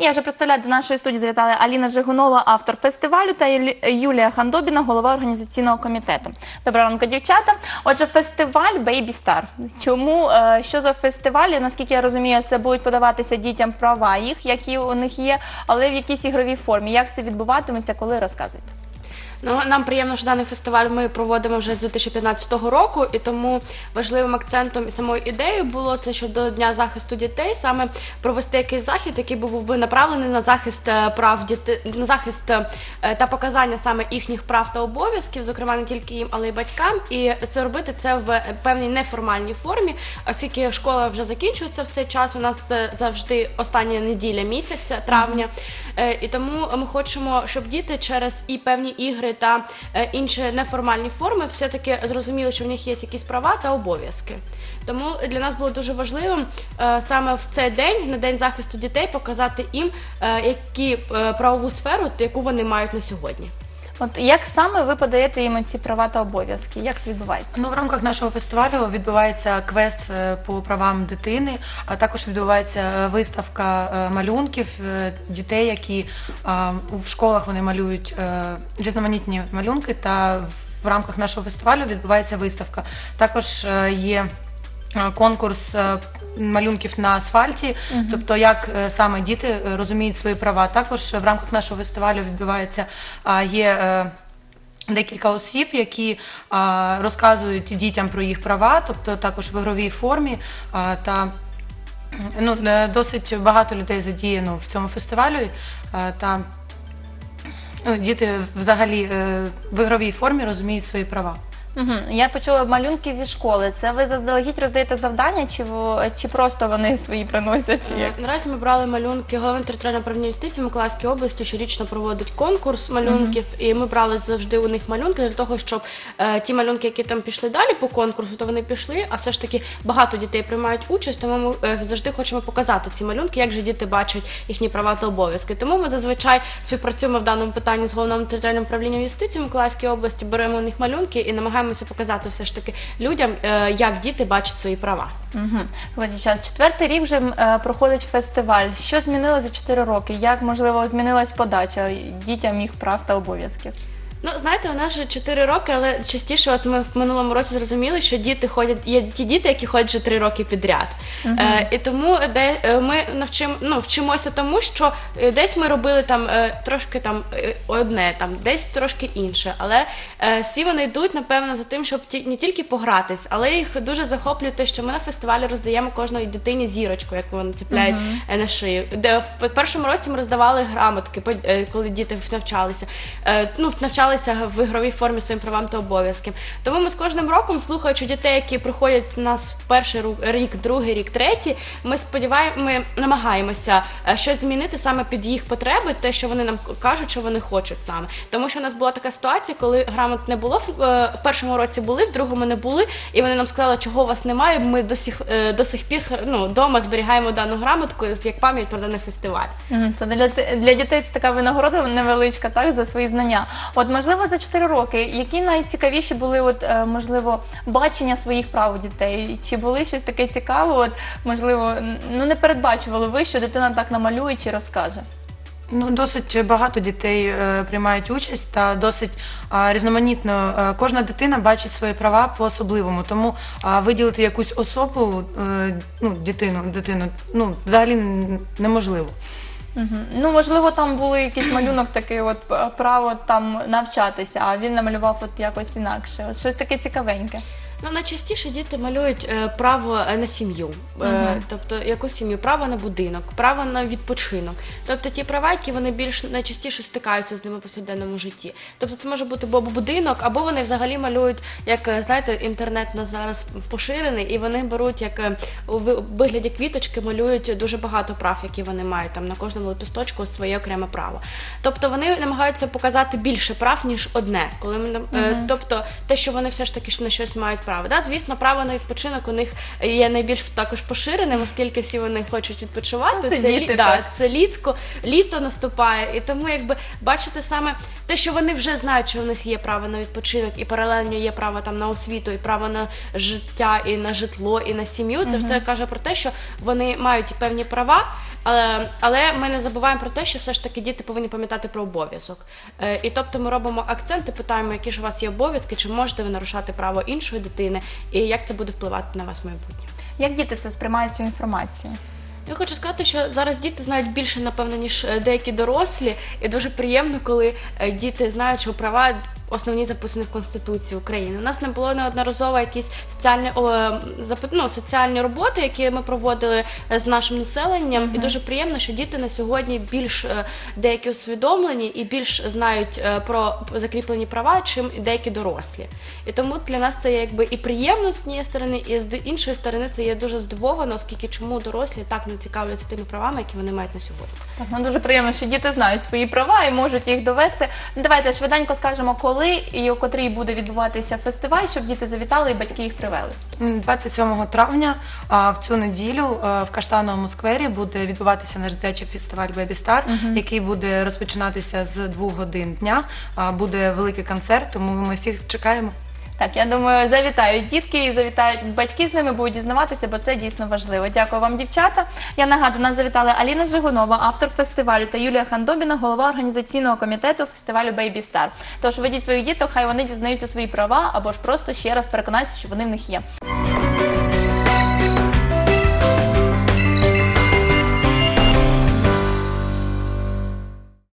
І я вже представляю, до нашої студії завітали Аліна Жигунова, автор фестивалю, та Юлія Хандобіна, голова організаційного комітету. Доброго ранку, дівчата. Отже, фестиваль Baby Star. Чому, що за фестиваль? Наскільки я розумію, це будуть подаватися дітям права їх, які у них є, але в якійсь ігровій формі. Як це відбуватиметься, коли розказуєте? Ну, нам приємно, що даний фестиваль ми проводимо вже з 2015 року, і тому важливим акцентом і самою ідеєю було це, що до Дня захисту дітей саме провести якийсь захід, який був би направлений на захист прав дітей, на захист та показання саме їхніх прав та обов'язків, зокрема не тільки їм, але й батькам. І це робити це в певній неформальній формі, оскільки школа вже закінчується в цей час. У нас завжди остання неділя місяця, травня. І тому ми хочемо, щоб діти через і певні ігри та інші неформальні форми все-таки зрозуміли, що в них є якісь права та обов'язки. Тому для нас було дуже важливим саме в цей день, на День захисту дітей, показати їм, правову сферу, яку вони мають на сьогодні. От як саме ви подаєте їм ці права та обов'язки? Як це відбувається? Ну, в рамках нашого фестивалю відбувається квест по правам дитини, а також відбувається виставка малюнків дітей, які в школах вони малюють різноманітні малюнки, та в рамках нашого фестивалю відбувається виставка. Також є конкурс малюнків на асфальті, тобто як саме діти розуміють свої права. Також в рамках нашого фестивалю відбувається, є декілька осіб, які розказують дітям про їх права, тобто також в ігровій формі, та досить багато людей задіяно в цьому фестивалі, та діти взагалі в ігровій формі розуміють свої права. Я почула малюнки зі школи. Це ви заздалегідь роздаєте завдання, чи просто вони свої приносять? Наразі ми брали малюнки. Головне територіальне управління юстиції Миколаївській області щорічно проводить конкурс малюнків, і ми брали завжди у них малюнки для того, щоб ті малюнки, які там пішли далі по конкурсу, то вони пішли, а все ж таки багато дітей приймають участь, тому ми завжди хочемо показати ці малюнки, як же діти бачать їхні права та обов'язки. Тому ми зазвичай співпрацюємо в даному питанні з Головним територіальним управлінням юстиції Миколаївській області, беремо у них малюнки і намагаємося показати все ж таки людям, як діти бачать свої права. Дівчат, 4-й рік вже проходить фестиваль. Що змінилося за 4 роки? Як, можливо, змінилась подача дітям їх прав та обов'язків? Ну, знаєте, у нас вже 4 роки, але частіше от ми в минулому році зрозуміли, що діти ходять, є ті діти, які ходять вже 3 роки підряд. І тому ми вчимося тому, що десь ми робили там трошки там одне, там десь трошки інше, але всі вони йдуть, напевно, за тим, щоб не тільки погратись, але їх дуже захоплює те, що ми на фестивалі роздаємо кожної дитині зірочку, яку вони цепляють на шию. В першому році ми роздавали грамотки, коли діти навчалися. Навчалися в ігровій формі своїм правам та обов'язкам. Тому ми з кожним роком, слухаючи дітей, які приходять у нас перший рік, другий рік, третій, ми намагаємося щось змінити саме під їх потреби, те, що вони нам кажуть, що вони хочуть саме. Тому що у нас була така ситуація, коли грамот не було, в першому році були, в другому не були, і вони нам сказали, чого у вас немає, ми до сих пір вдома зберігаємо дану грамотку як пам'ять про даний фестиваль. Це для дітей це така винагорода невеличка, так, за свої знання. От, можливо, за 4 роки, які найцікавіші були, можливо, бачення своїх прав у дітей? Чи були щось таке цікаве, можливо, не передбачували ви, що дитина так намалює чи розкаже? Досить багато дітей приймають участь та досить різноманітно. Кожна дитина бачить свої права по-особливому, тому виділити якусь особу, дитину, взагалі неможливо. Можливо, там був якийсь малюнок такий, право там навчатися, а він намалював якось інакше. Щось таке цікавеньке. Найчастіше діти малюють право на сім'ю, тобто яку сім'ю, право на будинок, право на відпочинок. Тобто ті права, які вони найчастіше стикаються з ними в повсякденному житті. Тобто це може бути або будинок, або вони взагалі малюють, як, знаєте, інтернет на зараз поширений, і вони беруть, як у вигляді квіточки, малюють дуже багато прав, які вони мають, там на кожному лепесточку своє окреме право. Тобто вони намагаються показати більше прав, ніж одне. Тобто те, що вони все ж таки на щось мають право. Звісно, право на відпочинок у них є найбільш також поширеним, оскільки всі вони хочуть відпочивати. Це літо наступає, і тому бачите саме те, що вони вже знають, що у них є право на відпочинок, і паралельно є право там на освіту, і право на життя, і на житло, і на сім'ю. Це каже про те, що вони мають певні права, Але ми не забуваємо про те, що все ж таки діти повинні пам'ятати про обов'язок. І тобто ми робимо акцент і питаємо, які ж у вас є обов'язки, чи можете ви нарушати право іншої дитини, і як це буде впливати на вас в майбутньому. Як діти це сприймають цю інформацію? Я хочу сказати, що зараз діти знають більше, напевно, ніж деякі дорослі, і дуже приємно, коли діти знають, що права основні записані в Конституції України. У нас не було неодноразово якісь соціальні роботи, які ми проводили з нашим населенням, і дуже приємно, що діти на сьогодні більш деякі усвідомлені і більш знають про закріплені права, чим деякі дорослі. І тому для нас це є якби і приємно з однієї сторони, і з іншої сторони це є дуже здивовано, оскільки чому дорослі так не цікавляться тими правами, які вони мають на сьогодні. Так, ну дуже приємно, що діти знають свої права і можуть їх довести. Давайте швиденько скажемо, коли і о котрій буде відбуватися фестиваль, щоб діти завітали і батьки їх привели. 27 травня в цю неділю в Каштановому сквері буде відбуватися наш дитячий фестиваль Baby Star, який буде розпочинатися з 2 годин дня. Буде великий концерт, тому ми всіх чекаємо. Так, я думаю, завітають дітки і завітають батьки з ними, будуть дізнаватися, бо це дійсно важливо. Дякую вам, дівчата. Я нагадую, нас завітали Аліна Жигунова, автор фестивалю, та Юлія Хандобіна, голова організаційного комітету фестивалю Baby Star. Тож ведіть своїх діток, хай вони дізнаються свої права або ж просто ще раз переконаються, що вони в них є.